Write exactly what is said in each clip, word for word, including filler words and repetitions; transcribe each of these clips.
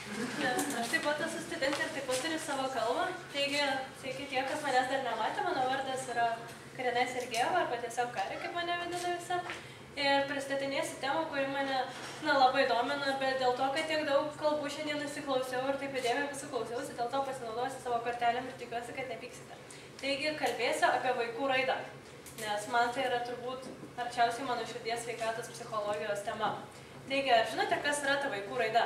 Aš taip pat esu studentė ir taip pat turiu savo kalbą. Taigi, sveiki tie, kas manęs dar nematė, mano vardas yra Karina Sergejeva, arba tiesiog Kari, kaip mane vadina visi. Ir pristatinėsiu temą, kuri mane na, labai domina, bet dėl to, kad tiek daug kalbų šiandien įsiklausiau ir taip įdėmiai visų klausiausi, dėl to pasinaudosiu savo kortelėm ir tikiuosi, kad nepyksite. Taigi, kalbėsiu apie vaikų raidą, nes man tai yra turbūt arčiausiai mano širdies sveikatos psichologijos tema. Taigi, ar žinote, kas yra ta vaikų raida?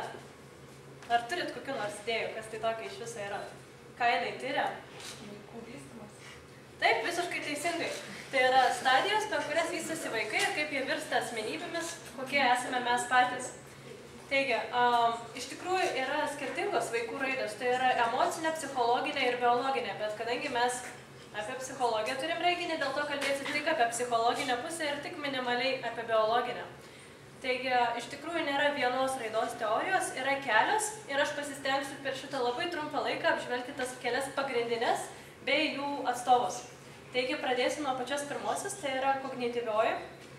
Ar turit kokių nors idėjų, kas tai tokia iš viso yra? Ką jinai tyria? Vaikų vystymas. Taip, visiškai teisingai. Tai yra stadijos, per kurias vystosi vaikai ir kaip jie virsta asmenybėmis, kokie esame mes patys. Taigi, um, iš tikrųjų yra skirtingos vaikų raidos. Tai yra emocinė, psichologinė ir biologinė, bet kadangi mes apie psichologiją turim renginį, dėl to kalbėsiu tik apie psichologinę pusę ir tik minimaliai apie biologinę. Taigi, iš tikrųjų nėra vienos raidos teorijos, yra kelios ir aš pasistengsiu per šitą labai trumpą laiką apžvelgti tas kelias pagrindinės bei jų atstovus. Taigi, pradėsiu nuo pačios pirmosios, tai yra kognityvioji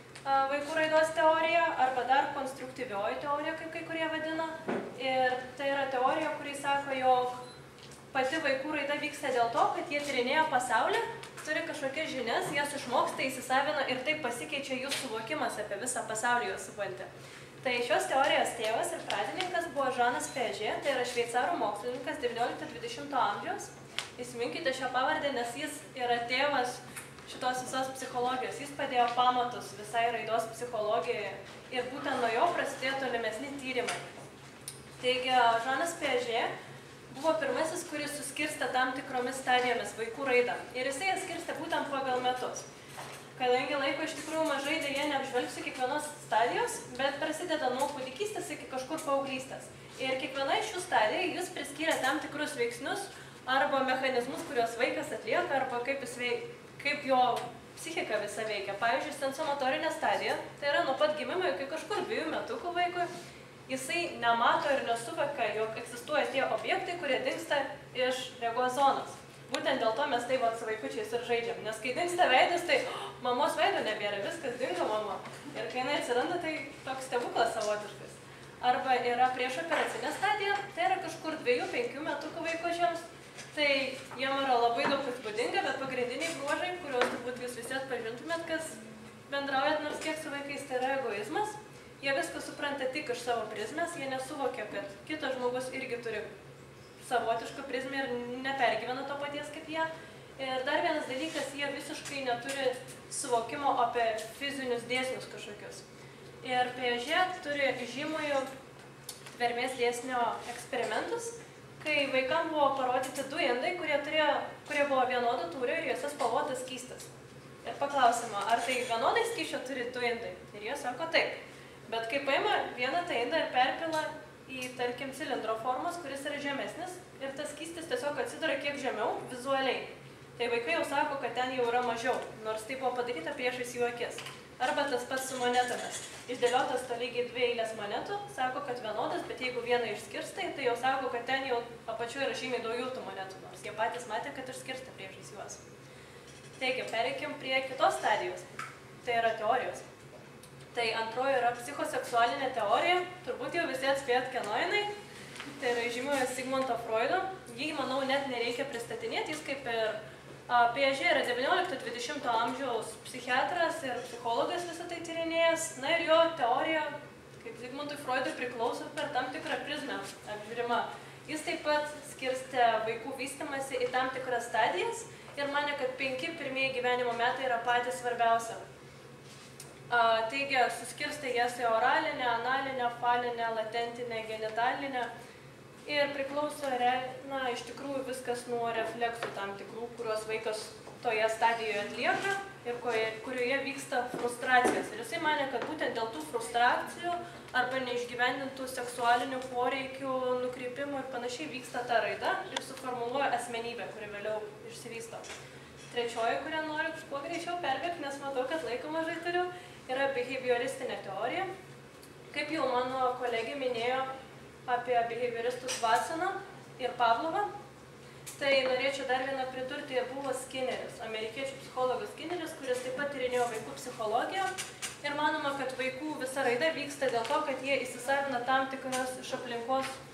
vaikų raidos teorija arba dar konstruktyvioji teorija, kaip kai kurie vadina. Ir tai yra teorija, kuri sako, jog pati vaikų raida vyksta dėl to, kad jie tyrinėja pasaulį, turi kažkokias žinias, jas išmoksta, įsisavina ir taip pasikeičia jų suvokimas apie visą pasaulį juos supantį. Tai šios teorijos tėvas ir pradininkas buvo Žanas Piažė, tai yra šveicarų mokslininkas devyniolikto dvidešimto amžiaus. Įsiminkite šią pavardę, nes jis yra tėvas šitos visos psichologijos. Jis padėjo pamatus visai raidos psichologijoje ir būtent nuo jo prasidėjo tolimesni tyrimai. Taigi, Žanas Piažė buvo pirmasis, kuris suskirstė tam tikromis stadijomis vaikų raidą. Ir jisai jas skirstė būtent pagal metus. Kadangi laiko iš tikrųjų mažai, dėje neapžvelgsiu kiekvienos stadijos, bet prasideda nuo kūdikystės iki kažkur paauglystės. Ir kiekviena iš šių stadijų jis priskyrė tam tikrus veiksnius arba mechanizmus, kuriuos vaikas atlieka, arba kaip, jis veik, kaip jo psichika visa veikia. Pavyzdžiui, sensomotorinė stadija, tai yra nuo pat gimimo iki kažkur dviejų metukų vaikui, jisai nemato ir nesuvokia, jog egzistuoja tie objektai, kurie dingsta iš regos zonos. Būtent dėl to mes taip su vaikučiais ir žaidžiam, nes kai dingsta veidas, tai oh, mamos veido nebėra, viskas dingo mama. Ir kai jinai atsiranda, tai toks stebuklas savotiškas. Arba yra priešoperacinė stadija, tai yra kažkur dviejų penkių metukų vaikučiams. Tai jiem yra labai daug įspūdinga, bet pagrindiniai bruožai, kuriuos turbūt jūs visi atpažintumėt, kas bendraujat nors kiek su vaikais, tai yra egoizmas. Jie viską supranta tik iš savo prizmės, jie nesuvokia, kad kitas žmogus irgi turi savotišką prizmę ir nepergyvena to paties kaip jie. Ir dar vienas dalykas, jie visiškai neturi suvokimo apie fizinius dėsnius kažkokius. Ir Piažė turi žymųjų tvermės dėsnio eksperimentus, kai vaikam buvo parodyti du indai, kurie, turėjo, kurie buvo vienodo tūrio ir juose spalvotas skystas. Ir paklausima, ar tai vienodai skysčio turi du indai? Ir jie sako taip. Bet kai paima vieną tą indą ir perpila į, tarkim, cilindro formos, kuris yra žemesnis, ir tas skystis tiesiog atsiduria kiek žemiau vizualiai. Tai vaikai jau sako, kad ten jau yra mažiau, nors tai buvo padaryta priešais jų akis. Arba tas pats su monetomis. Išdėliotas tolygiai dvi eilės monetų, sako, kad vienodas, bet jeigu vieną išskirstai, tai jau sako, kad ten jau apačioje yra žymiai daugiau tų monetų, nors jie patys matė, kad išskirsta priešais juos. Taigi, pereikim prie kitos stadijos. Tai yra teorijos. Tai antroji yra psichoseksualinė teorija, turbūt jau visi atspėjat, kieno jinai. Tai yra žymiojo Sigmundo Freudo. Jį, manau, net nereikia pristatinėti, jis kaip ir Piažė yra devyniolikto dvidešimto amžiaus psichiatras ir psichologas visą tai tyrinėjęs. Na ir jo teorija, kaip Sigmundui Freudui, priklauso per tam tikrą prizmę apžiūrimą. Jis taip pat skirstė vaikų vystymąsi į tam tikras stadijas ir manė, kad penki pirmieji gyvenimo metai yra patys svarbiausia. Taigi, suskirstė jas į oralinę, analinę, falinę, latentinę, genitalinę. Ir priklauso, na, iš tikrųjų viskas nuo refleksų tam tikrų, kuriuos vaikas toje stadijoje atlieka ir kurioje vyksta frustracijos. Ir jisai manė, kad būtent dėl tų frustracijų arba neišgyvendintų seksualinių poreikių, nukreipimų ir panašiai vyksta ta raida ir suformuluoja asmenybę, kuri vėliau išsivysto. Trečioji, kurią noriu kuo greičiau perbėgti, nes matau, kad laiko mažai turiu, yra behavioristinė teorija. Kaip jau mano kolegė minėjo, apie behavioristus Watsoną ir Pavlovą. Tai norėčiau dar vieną pridurti, buvo Skinneris, amerikiečių psichologas Skinneris, kuris taip pat tyrinėjo vaikų psichologiją. Ir manoma, kad vaikų visa raida vyksta dėl to, kad jie įsisavina tam tikras iš aplinkos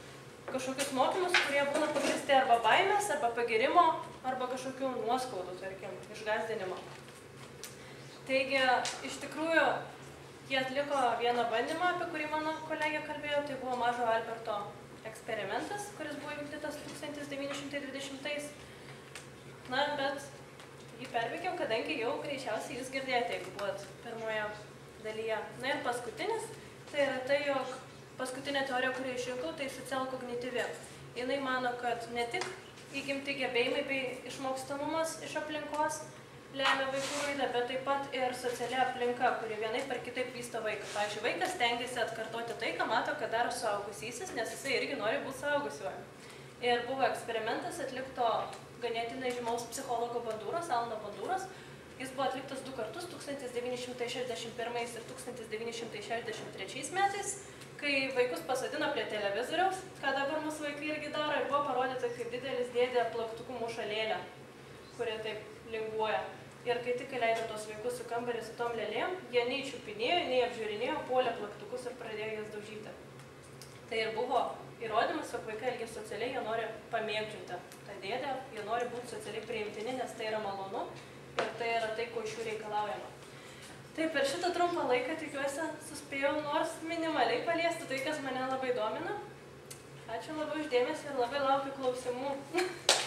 kažkokius mokymus, kurie būna pagrįsti arba baimės, arba pagirimo, arba kažkokių nuoskaudų, tarkim, išgąsdinimo. Taigi, iš tikrųjų, jie atliko vieną bandymą, apie kurį mano kolegė kalbėjo, tai buvo mažo Alberto eksperimentas, kuris buvo įvykdytas tūkstantis devyni šimtai dvidešimtais. Na, bet jį perveikiam, kadangi jau greičiausiai jūs girdėjote, jeigu buvot pirmoje dalyje. Na ir paskutinis, tai yra tai, jog paskutinė teorija, kurią išrinkau, tai socialkognityvi. Jinai mano, kad ne tik įgimti gebėjimai bei išmokstamumas iš aplinkos lemia vaikų raidą, bet taip pat ir sociali aplinka, kuri vienaip ar kitaip vysto vaiką. Pavyzdžiui, vaikas stengiasi atkartoti tai, ką mato, kad daro suaugusysis, nes jisai irgi nori būti suaugusiuoju. Ir buvo eksperimentas atlikto ganėtinai žymaus psichologo Bandūros, Alano Bandūros. Jis buvo atliktas du kartus, tūkstantis devyni šimtai šešiasdešimt pirmais ir tūkstantis devyni šimtai šešiasdešimt trečiais metais, kai vaikus pasodino prie televizoriaus, ką dabar mūsų vaikai irgi daro, ir buvo parodyta, kaip didelis dėdė plaktukų muša lėlę, kuri taip linguoja. Ir kai tik leido tos vaikus į kambarį su tom lėlėm, jie nei čiupinėjo, nei apžiūrinėjo, puolė plaktukus ir pradėjo jas daužyti. Tai ir buvo įrodymas, jog vaikai elgiasi socialiai, jie nori pamėgdžioti tą dėdę, jie nori būti socialiai priimtini, nes tai yra malonu ir tai yra tai, ko iš jų reikalaujama. Tai per šitą trumpą laiką, tikiuosi, suspėjau nors minimaliai paliesti tai, kas mane labai domina. Ačiū labai uždėmesį ir labai laukiu klausimų.